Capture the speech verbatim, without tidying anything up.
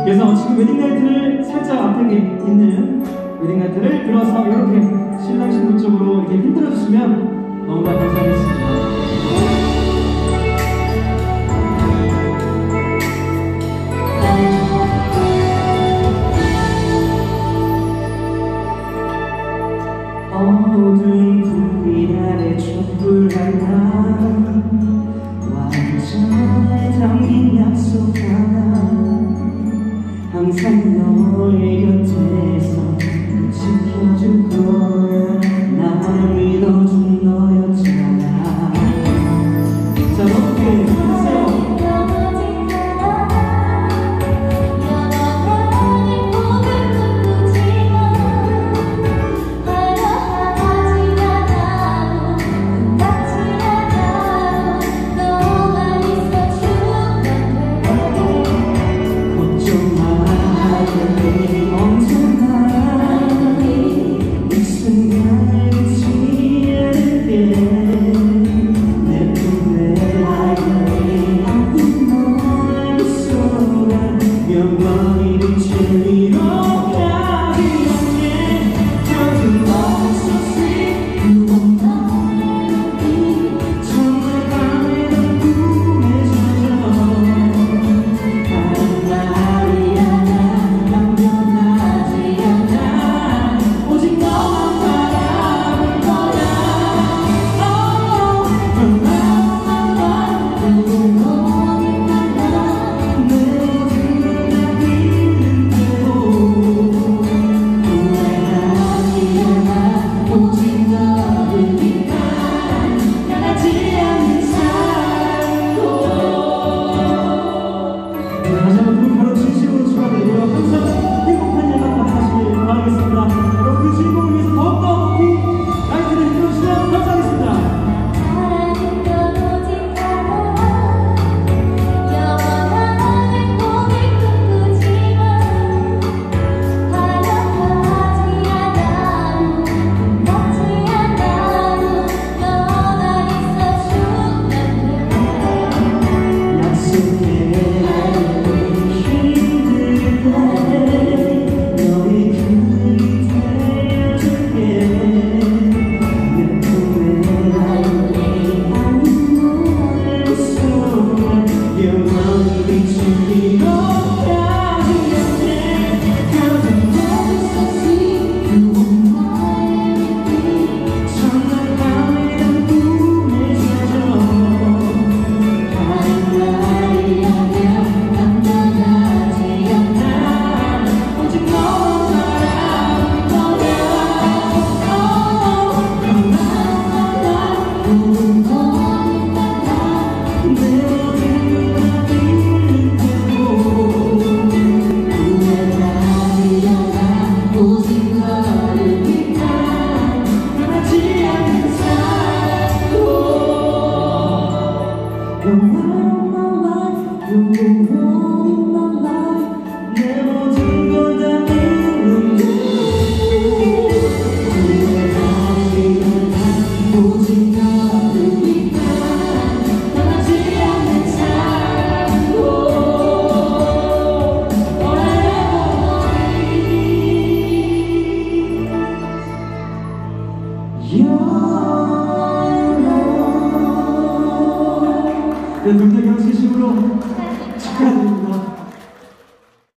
그래서 지금 웨딩라이트를 살짝 앞에 있는 웨딩라이트를 들어서 이렇게 신랑 신부 쪽으로 이렇게 흔들어 주시면 너무나 감사하겠습니다. 어두운 불빛 아래 촛불 하나 완전에 담긴 약속 하나 항상 너의 곁에서 지켜줄 거야 나를 믿어준 너였잖아. 자, 높게 해주세요. your body to change.